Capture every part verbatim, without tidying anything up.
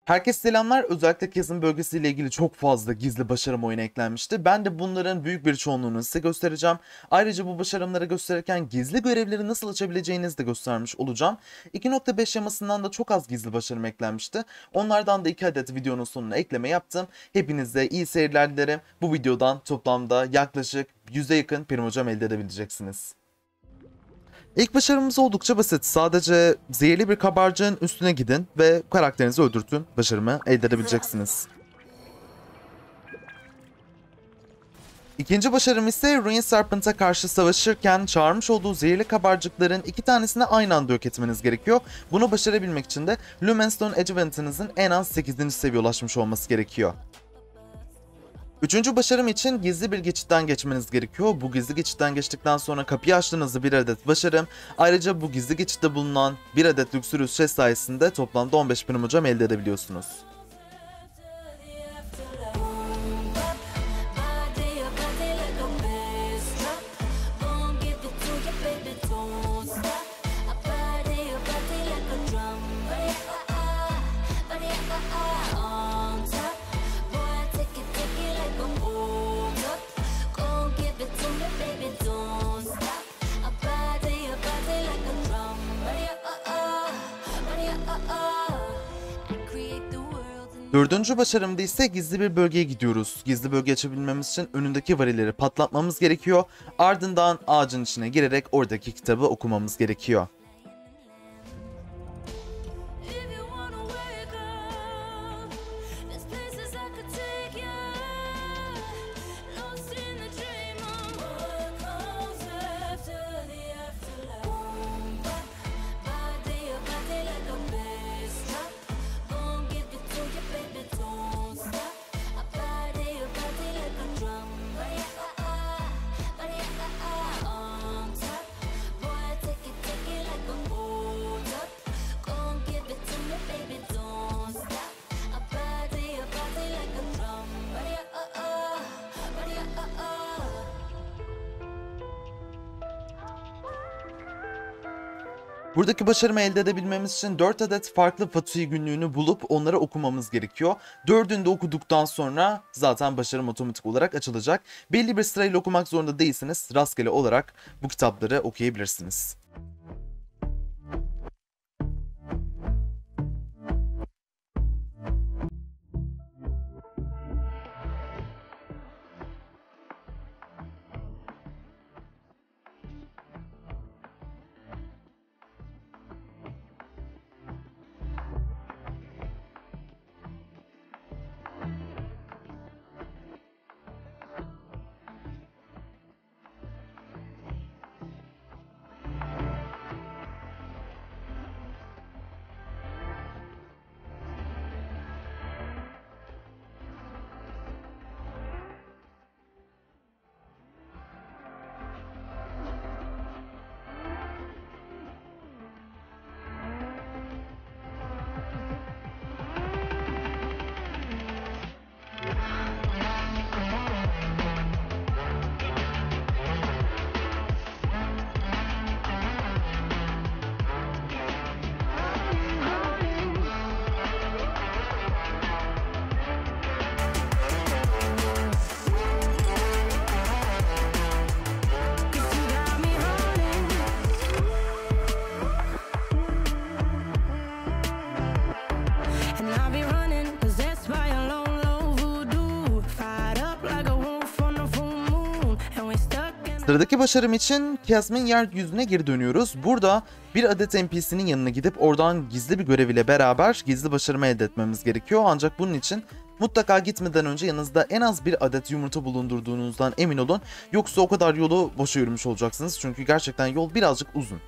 Herkese selamlar. Özellikle Chasm bölgesiyle ilgili çok fazla gizli başarım oyuna eklenmişti. Ben de bunların büyük bir çoğunluğunu size göstereceğim. Ayrıca bu başarımları gösterirken gizli görevleri nasıl açabileceğinizi de göstermiş olacağım. iki nokta beş yamasından da çok az gizli başarım eklenmişti. Onlardan da iki adet videonun sonuna ekleme yaptım. Hepinize iyi seyirler dilerim. Bu videodan toplamda yaklaşık yüze yakın primocam elde edebileceksiniz. İlk başarımız oldukça basit. Sadece zehirli bir kabarcığın üstüne gidin ve karakterinizi öldürtün. Başarımı elde edebileceksiniz. İkinci başarım ise Ruin Serpent'a karşı savaşırken çağırmış olduğu zehirli kabarcıkların iki tanesini aynı anda yok etmeniz gerekiyor. Bunu başarabilmek için de Lumenstone Adjuvance'ınızın en az sekizinci seviye ulaşmış olması gerekiyor. Üçüncü başarım için gizli bir geçitten geçmeniz gerekiyor. Bu gizli geçitten geçtikten sonra kapıyı açtığınızda bir adet başarım. Ayrıca bu gizli geçitte bulunan bir adet Luxurious Chest sayesinde toplamda on beş primocam elde edebiliyorsunuz. Dördüncü başarımda ise gizli bir bölgeye gidiyoruz. Gizli bölge açabilmemiz için önündeki varilleri patlatmamız gerekiyor. Ardından ağacın içine girerek oradaki kitabı okumamız gerekiyor. Buradaki başarımı elde edebilmemiz için dört adet farklı Fatui günlüğünü bulup onları okumamız gerekiyor. Dördünü de okuduktan sonra zaten başarım otomatik olarak açılacak. Belli bir sırayla okumak zorunda değilsiniz. Rastgele olarak bu kitapları okuyabilirsiniz. Sıradaki başarım için Chasm'in yeryüzüne geri dönüyoruz. Burada bir adet N P C'nin yanına gidip oradan gizli bir görev ile beraber gizli başarımı elde etmemiz gerekiyor. Ancak bunun için mutlaka gitmeden önce yanınızda en az bir adet yumurta bulundurduğunuzdan emin olun. Yoksa o kadar yolu boşa yürümüş olacaksınız. Çünkü gerçekten yol birazcık uzun.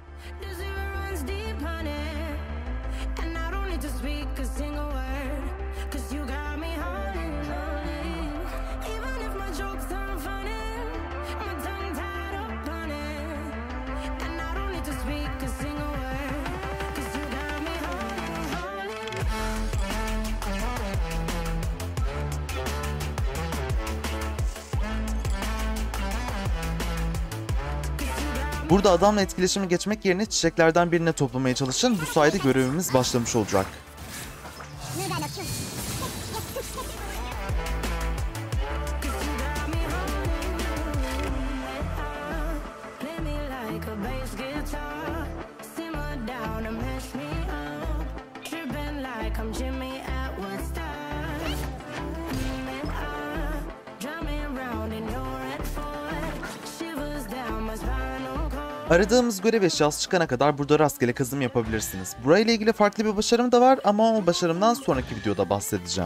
Burada adamla etkileşime geçmek yerine çiçeklerden birine toplamaya çalışın. Bu sayede görevimiz başlamış olacak. Aradığımız görev eşyası çıkana kadar burada rastgele kazım yapabilirsiniz. Burayla ilgili farklı bir başarım da var ama o başarımdan sonraki videoda bahsedeceğim.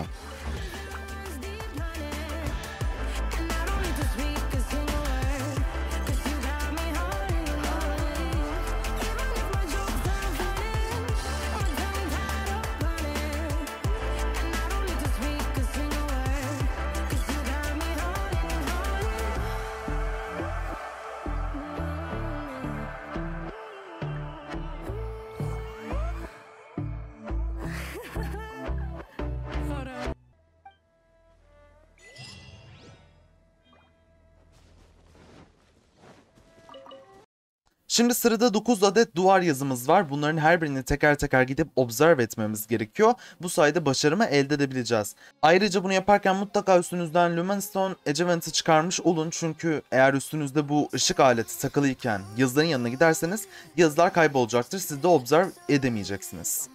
Şimdi sırada dokuz adet duvar yazımız var. Bunların her birini teker teker gidip observe etmemiz gerekiyor. Bu sayede başarımı elde edebileceğiz. Ayrıca bunu yaparken mutlaka üstünüzden Lumenstone Achievement'ı çıkarmış olun. Çünkü eğer üstünüzde bu ışık aleti takılıyken yazıların yanına giderseniz yazılar kaybolacaktır. Siz de observe edemeyeceksiniz.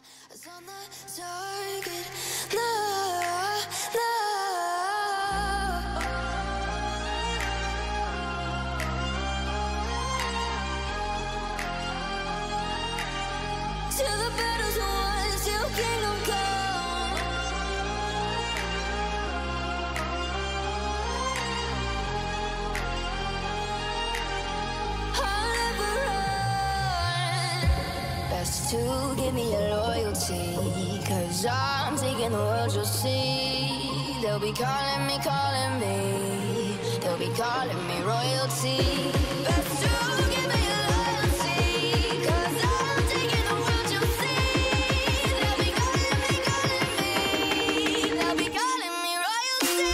To give me your loyalty, cause I'm taking the world, you'll see. They'll be calling me, calling me. They'll be calling me royalty. Best to give me your loyalty, cause I'm taking the world, you'll see. They'll be calling me, calling me. They'll be calling me royalty.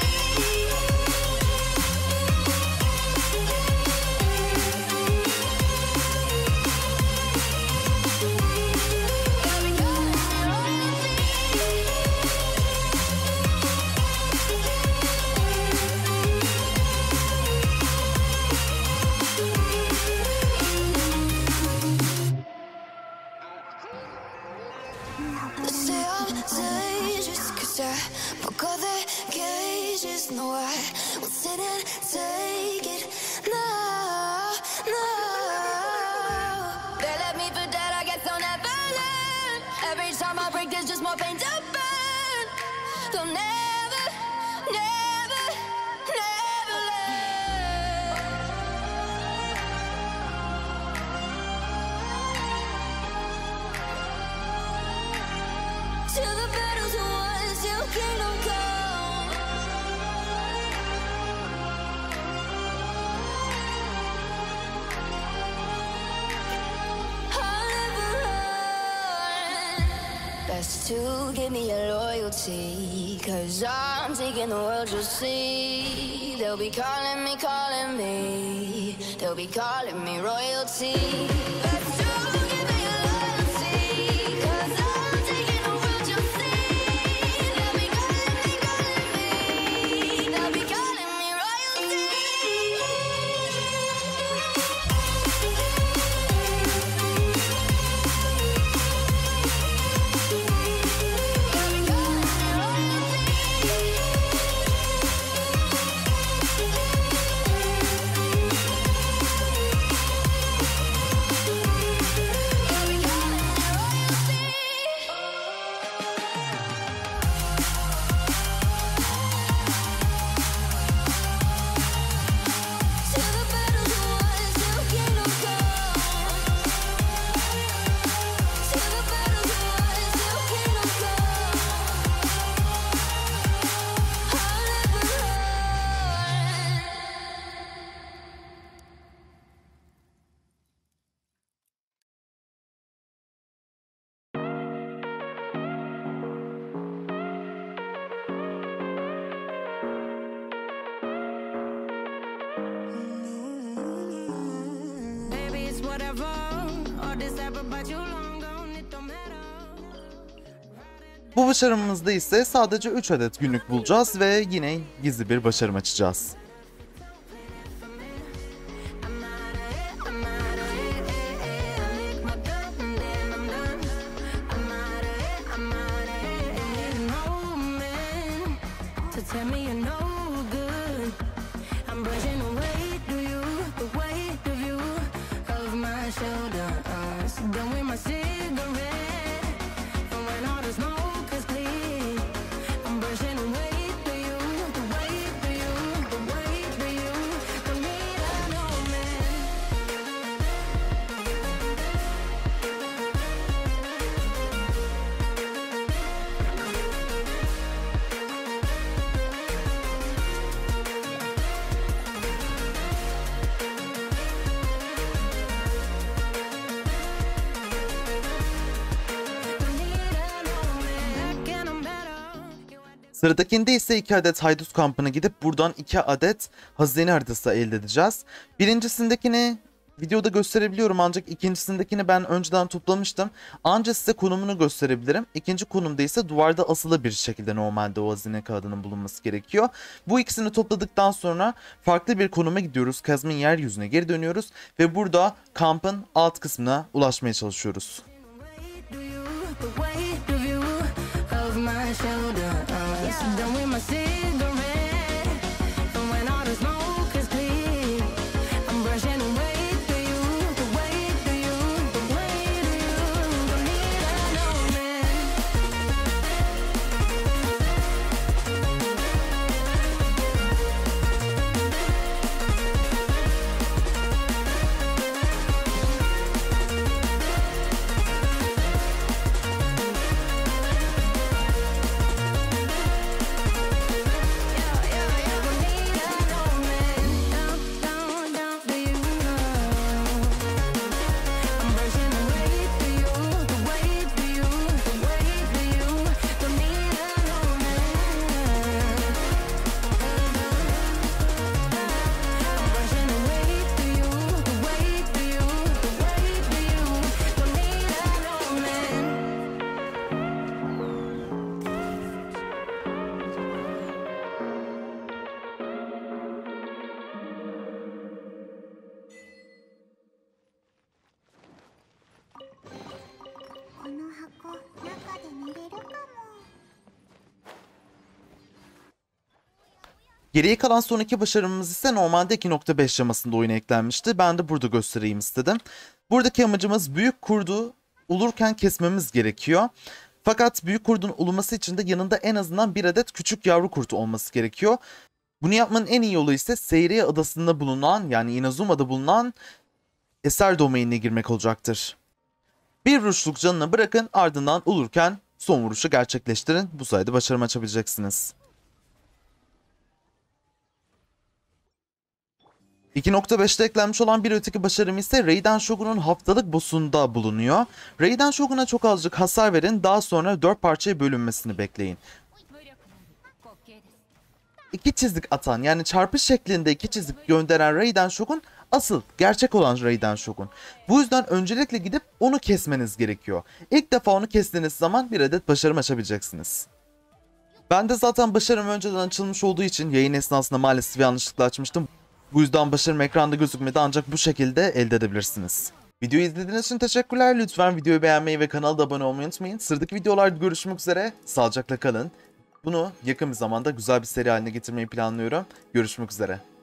No, I will sit and take it. No, no. They left me for dead, I guess I'll never learn. Every time I break, there's just more pain to burn. They'll never, never, never learn. Till the battle's won, till kingdom come. Best to give me your loyalty, cause I'm taking the world, you'll see. They'll be calling me, calling me. They'll be calling me royalty. Best to give me your loyalty, cause I'm taking the world, you'll see. They'll be calling me, calling me. They'll be calling me royalty. Whatever, all this ever, but you long gone, it don't matter. Bu başarımızda ise sadece üç adet günlük bulacağız ve yine gizli bir başarım açacağız. Sıradakinde ise iki adet haydut kampına gidip buradan iki adet hazine haritası elde edeceğiz. Birincisindekini videoda gösterebiliyorum ancak ikincisindekini ben önceden toplamıştım. Ancak size konumunu gösterebilirim. İkinci konumda ise duvarda asılı bir şekilde normalde o hazine kağıdının bulunması gerekiyor. Bu ikisini topladıktan sonra farklı bir konuma gidiyoruz. Kazmin yeryüzüne geri dönüyoruz ve burada kampın alt kısmına ulaşmaya çalışıyoruz. Geriye kalan son iki başarımız ise normalde iki nokta beş yamasında oyuna eklenmişti. Ben de burada göstereyim istedim. Buradaki amacımız büyük kurdu ulurken kesmemiz gerekiyor. Fakat büyük kurdun uluması için de yanında en azından bir adet küçük yavru kurt olması gerekiyor. Bunu yapmanın en iyi yolu ise Seyriye Adası'nda bulunan yani Inazuma'da bulunan eser domainine girmek olacaktır. Bir vuruşluk canına bırakın, ardından ulurken son vuruşu gerçekleştirin. Bu sayede başarım açabileceksiniz. iki nokta beşte eklenmiş olan bir öteki başarım ise Raiden Shogun'un haftalık boss'unda bulunuyor. Raiden Shogun'a çok azıcık hasar verin, daha sonra dört parçaya bölünmesini bekleyin. İki çizik atan yani çarpı şeklinde iki çizik gönderen Raiden Shogun asıl gerçek olan Raiden Shogun. Bu yüzden öncelikle gidip onu kesmeniz gerekiyor. İlk defa onu kestiğiniz zaman bir adet başarım açabileceksiniz. Ben de zaten başarım önceden açılmış olduğu için yayın esnasında maalesef yanlışlıkla açmıştım. Bu yüzden başarım ekranda gözükmedi, ancak bu şekilde elde edebilirsiniz. Videoyu izlediğiniz için teşekkürler. Lütfen videoyu beğenmeyi ve kanala da abone olmayı unutmayın. Sıradaki videolarda görüşmek üzere. Sağlıcakla kalın. Bunu yakın bir zamanda güzel bir seri haline getirmeyi planlıyorum. Görüşmek üzere.